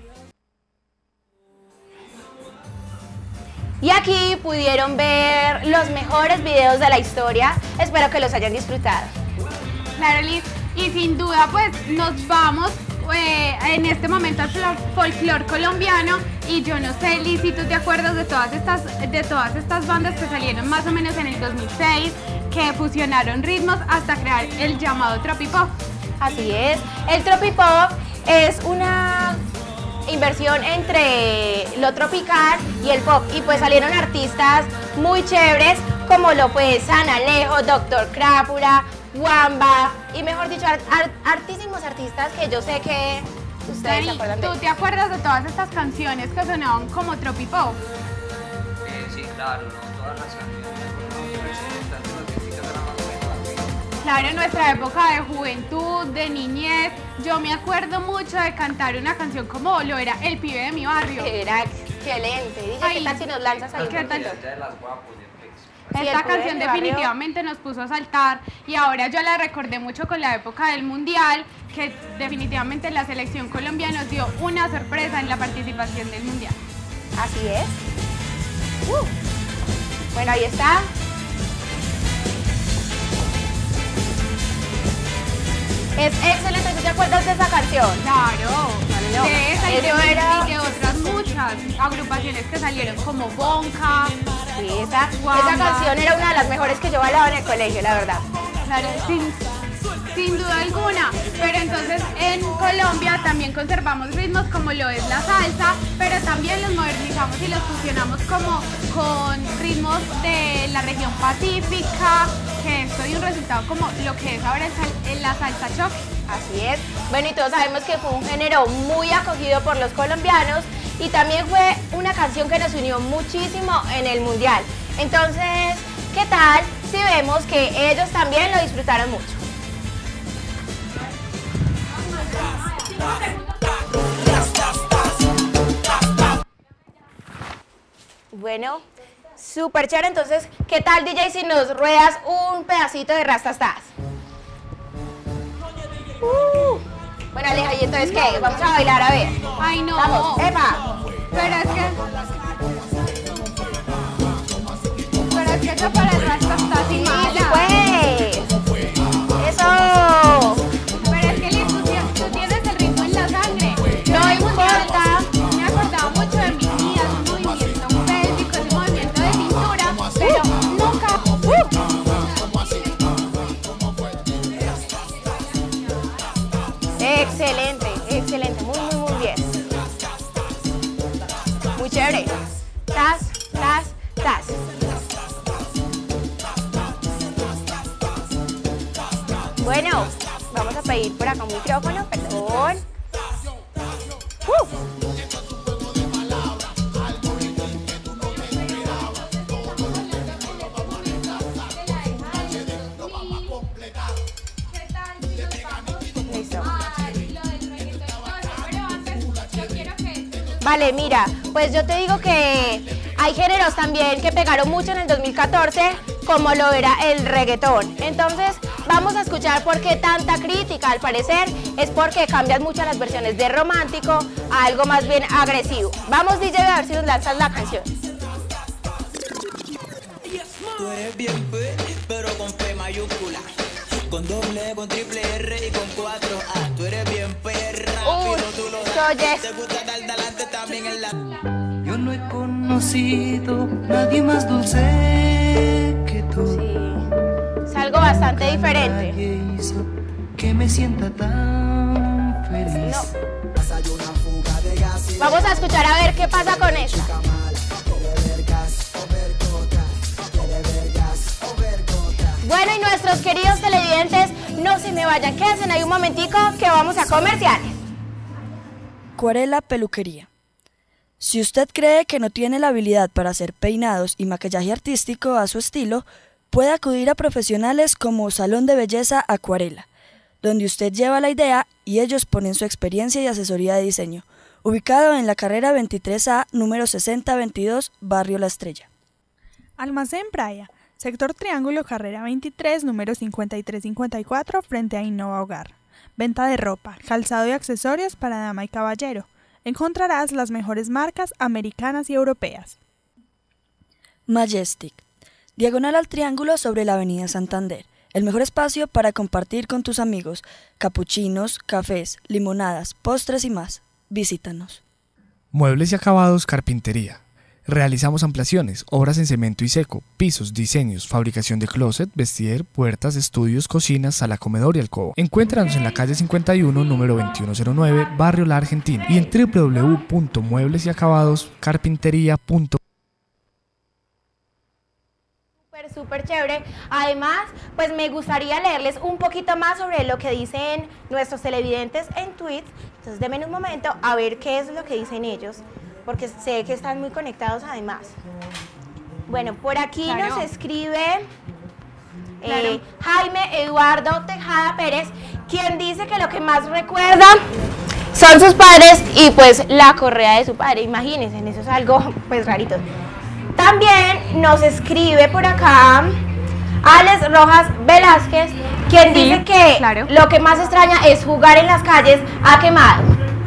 Y aquí pudieron ver los mejores videos de la historia. Espero que los hayan disfrutado. Claro, Liz. Y sin duda, pues nos vamos eh, en este momento al folclore colombiano Y yo no sé, Liz, si tú te acuerdas de todas estas, de todas estas bandas que salieron más o menos en el dos mil seis, que fusionaron ritmos hasta crear el llamado tropipop. Así es, el tropipop es una inversión entre lo tropical y el pop, y pues salieron artistas muy chéveres como lo fue San Alejo, Doctor Crápula, Wamba y mejor dicho art art artísimos artistas que yo sé que ustedes Dani, se acuerdan de. ¿Tú te acuerdas de todas estas canciones que sonaban como tropipop? Eh, sí, claro, no todas las canciones, representantes artísticas eran más o menos así. Claro, en nuestra época de juventud, de niñez, yo me acuerdo mucho de cantar una canción como lo era El Pibe de mi Barrio. Era excelente. Dice, Ay, ¿qué tal si nos lanzas ahí? ¿qué tal? Sí, Esta el Pibe canción de mi Barrio. definitivamente nos puso a saltar y ahora yo la recordé mucho con la época del Mundial, que definitivamente la selección colombiana nos dio una sorpresa en la participación del Mundial. Así es. Uh. Bueno, ahí está. Es excelente, ¿tú te acuerdas de esa canción? Claro, no. de esa y de, Eso era- y de otras muchas agrupaciones que salieron como Bonka. Sí, esa, Wamba. esa canción era una de las mejores que yo bailaba en el colegio, la verdad. Claro, sin, sin duda alguna. Pero entonces en Colombia también conservamos ritmos como lo es la salsa, pero también los modernizamos y los fusionamos como con ritmos de la región pacífica, que esto dio un resultado como lo que es ahora el sal- el- la salsa choque. Así es. Bueno, y todos sabemos que fue un género muy acogido por los colombianos y también fue una canción que nos unió muchísimo en el Mundial. Entonces, ¿qué tal si vemos que ellos también lo disfrutaron mucho? Bueno, súper chévere. Entonces, ¿qué tal, D J, si nos ruedas un pedacito de Rastastas? Uh. Bueno, Aleja, ¿y entonces qué? Vamos a bailar, a ver. Ay, no. Vamos, ¡epa! Pero es que... Pero es que eso para el rastro está sin mala. ¡Pues! ¡Eso! Pero es que Liz, tú, tienes- tú tienes el ritmo en la sangre. No importa. Me acordaba mucho de mi tía, ese movimiento pélvico, ese movimiento de cintura, pero nunca... Excelente, excelente, muy, muy, muy bien. Muy chévere. Tas, tas, tas. Bueno, vamos a pedir por acá un micrófono, perdón. Uh. Listo. Vale, mira, pues yo te digo que hay géneros también que pegaron mucho en el dos mil catorce, como lo era el reggaetón. Entonces, vamos a escuchar por qué tanta crítica. Al parecer, es porque cambian mucho las versiones de romántico a algo más bien agresivo. Vamos, D J, a ver si nos lanzas la canción. Tú eres bien P, pero con P mayúscula. Con doble, con triple R y con cuatro A. Tú eres bien P, rápido, tú lo sabes. Te gusta dar delante también en la... Yo no he conocido nadie más dulce que tú. Sí, es algo bastante diferente. Nadie hizo que me sienta tan feliz. Vamos a escuchar a ver qué pasa con esta. Bueno, y nuestros queridos televidentes, no se me vayan, quédense ahí un momentico que vamos a comerciales. Acuarela Peluquería. Si usted cree que no tiene la habilidad para hacer peinados y maquillaje artístico a su estilo, puede acudir a profesionales como Salón de Belleza Acuarela, donde usted lleva la idea y ellos ponen su experiencia y asesoría de diseño, ubicado en la carrera veintitrés A, número sesenta veintidós, Barrio La Estrella. Almacén Praia, sector Triángulo, carrera veintitrés, número cincuenta y tres cincuenta y cuatro, frente a Innova Hogar. Venta de ropa, calzado y accesorios para dama y caballero. Encontrarás las mejores marcas americanas y europeas. Majestic. Diagonal al Triángulo sobre la avenida Santander. El mejor espacio para compartir con tus amigos. Capuchinos, cafés, limonadas, postres y más. Visítanos. Muebles y acabados, carpintería. Realizamos ampliaciones, obras en cemento y seco, pisos, diseños, fabricación de closet, vestier, puertas, estudios, cocinas, sala, comedor y alcoba. Encuéntranos en la calle cincuenta y uno, número veintiuno cero nueve, Barrio La Argentina, y en w w w punto muebles y acabados carpintería punto com. Súper, súper chévere. Además, pues me gustaría leerles un poquito más sobre lo que dicen nuestros televidentes en tweets. Entonces, denme un momento a ver qué es lo que dicen ellos, porque sé que están muy conectados además. Bueno, por aquí Claro. nos escribe eh, Claro. Jaime Eduardo Tejada Pérez, quien dice que lo que más recuerda son sus padres y pues la correa de su padre. Imagínense, eso es algo pues rarito. También nos escribe por acá Alex Rojas Velázquez, quien Sí, dice que claro. lo que más extraña es jugar en las calles a quemado.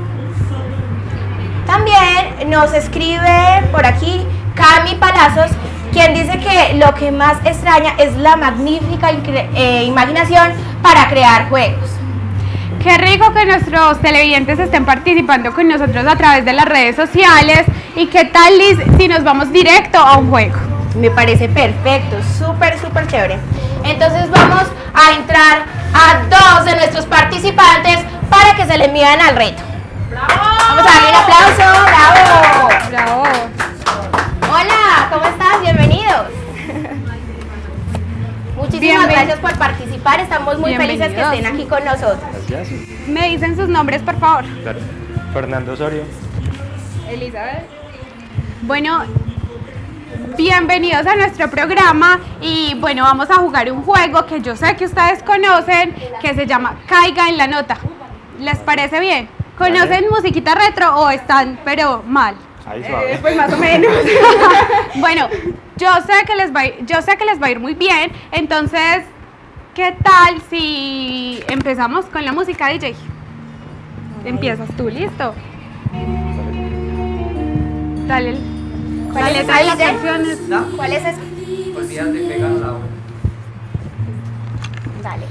También nos escribe por aquí Cami Palazos, quien dice que lo que más extraña es la magnífica incre- eh, imaginación para crear juegos. Qué rico que nuestros televidentes estén participando con nosotros a través de las redes sociales. ¿Y qué tal, Liz, si nos vamos directo a un juego? Me parece perfecto, súper, súper chévere. Entonces vamos a entrar a dos de nuestros participantes para que se les midan al reto. Vamos a darle un aplauso, bravo. Bravo. Hola, ¿cómo estás? Bienvenidos. Muchísimas Bienven- gracias por participar, estamos muy felices que Bienvenidos. estén aquí con nosotros. Gracias. ¿Me dicen sus nombres, por favor? Claro. Fernando Osorio. Elizabeth. Bueno, bienvenidos a nuestro programa y bueno, vamos a jugar un juego que yo sé que ustedes conocen, que se llama Caiga en la Nota. ¿Les parece bien? ¿Conocen Vale. musiquita retro o están, pero mal? Ahí suave. Eh, pues más o menos. Bueno, yo sé que les va a ir, yo sé que les va a ir muy bien, entonces, ¿qué tal si empezamos con la música, D J? Empiezas tú, ¿listo? Dale. ¿Cuál Dale, es trae esa, las D J? canciones. ¿Cuál es esa? Olvídate, pégalo la hora. Dale.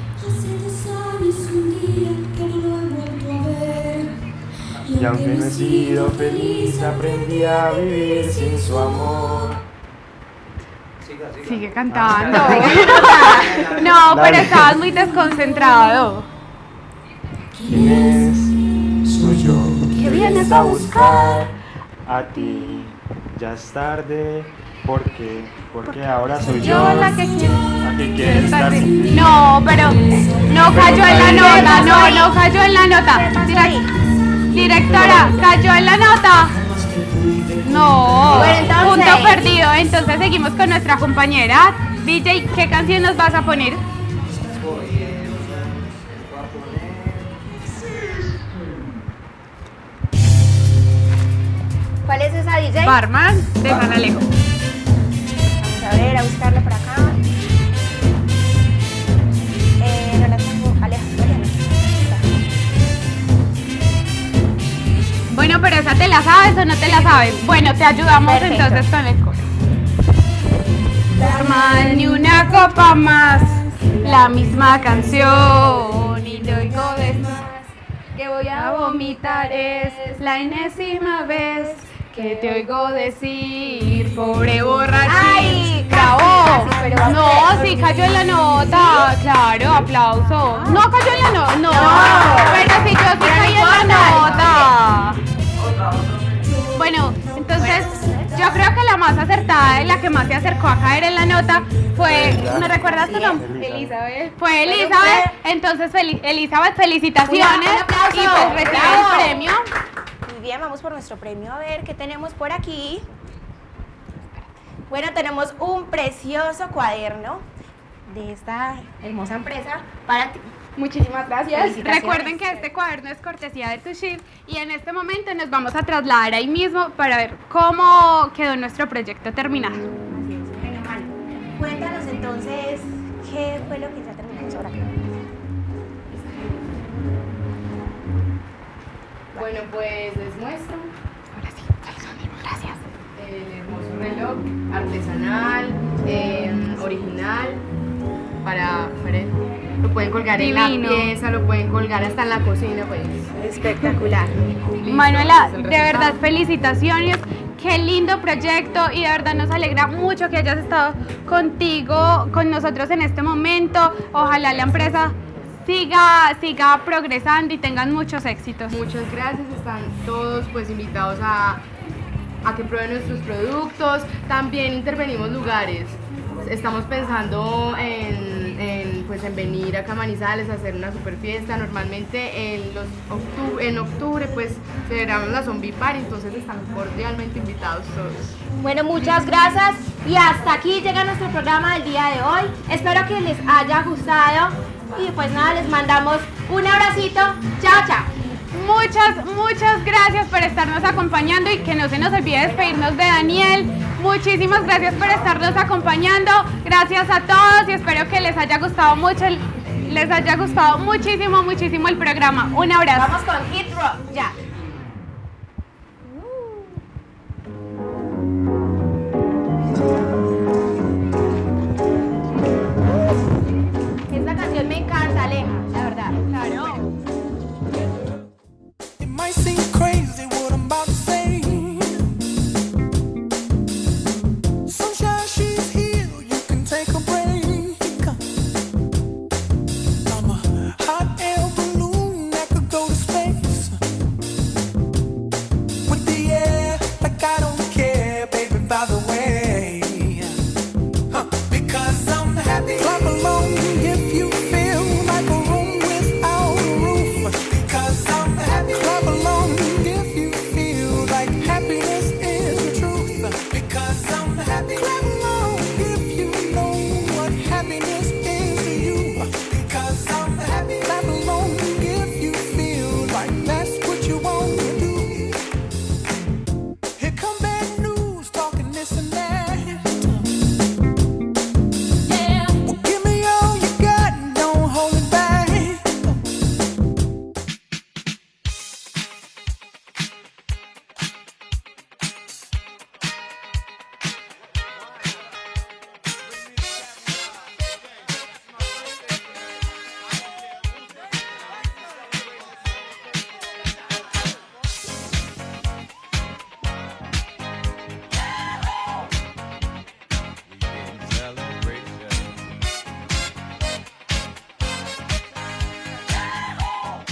Y aunque no he sido feliz, aprendí a vivir sin su amor. Sigue cantando. Siga. No, pero Dale. estabas muy desconcentrado. ¿Quién es? Soy yo. ¿Qué que vienes a buscar? A ti. Ya es tarde. ¿Por qué? Porque ahora soy yo. Yo la que quiero. La que quiere estar sin ti. No, pero no cayó en la nota, no, no cayó en la nota. Direc- Directora, cayó en la nota. No, Bueno, entonces- punto perdido. Entonces seguimos con nuestra compañera. D J, ¿qué canción nos vas a poner? ¿Cuál es esa, D J? Barman de San Alejo. Vamos a ver, a buscarla por acá. Eh, no la tengo. Aleja, Mariana. Bueno, pero esa te la sabes o no te la sabes. Bueno, te ayudamos Perfecto. entonces con el coro. Barman, ni una copa más, la misma canción y te oigo decir que voy a vomitar, es la enésima vez que te oigo decir, pobre borrachín. ¡Ay! ¡Bravo! casi, pero No, bastante. sí cayó en la nota, claro, aplauso. No cayó en la nota, no, No. pero si yo sí Pero no caí en la importa. nota. Bueno, entonces yo creo que la más acertada y la que más se acercó a caer en la nota fue, ¿me recuerdas tu nombre? Elizabeth. Fue Elizabeth, entonces Fel- Elizabeth, felicitaciones Un aplauso. y pues recibe Bravo. el premio. Muy bien, vamos por nuestro premio a ver qué tenemos por aquí. Bueno, tenemos un precioso cuaderno de esta hermosa empresa para ti. Muchísimas gracias. Felicitaciones. Recuerden que este cuaderno es cortesía de Tuship y en este momento nos vamos a trasladar ahí mismo para ver cómo quedó nuestro proyecto terminado. Bueno, Manu, cuéntanos entonces qué fue lo que ya terminamos ahora. Bueno, pues les muestro. Ahora sí, gracias. El hermoso reloj artesanal, eh, original, para Fred. lo pueden colgar Divino. en la pieza, lo pueden colgar hasta en la cocina, pues. Espectacular. Manuela, de verdad, felicitaciones. Qué lindo proyecto y de verdad nos alegra mucho que hayas estado contigo, con nosotros en este momento. Ojalá la empresa siga, siga progresando y tengan muchos éxitos. Muchas gracias, están todos pues invitados a, a que prueben nuestros productos. También intervenimos lugares. Estamos pensando en, en, pues, en venir acá a Manizales a hacer una super fiesta. Normalmente en, los octubre, en octubre pues celebramos la Zombie Party, entonces están cordialmente invitados todos. Bueno, muchas gracias y hasta aquí llega nuestro programa del día de hoy. Espero que les haya gustado y pues nada, les mandamos un abracito. Chao, chao. Muchas, muchas gracias por estarnos acompañando y que no se nos olvide despedirnos de Daniel. Muchísimas gracias por estarnos acompañando. Gracias a todos y espero que les haya gustado mucho, les haya gustado muchísimo, muchísimo el programa. Un abrazo. Vamos con Hit Rock, ya.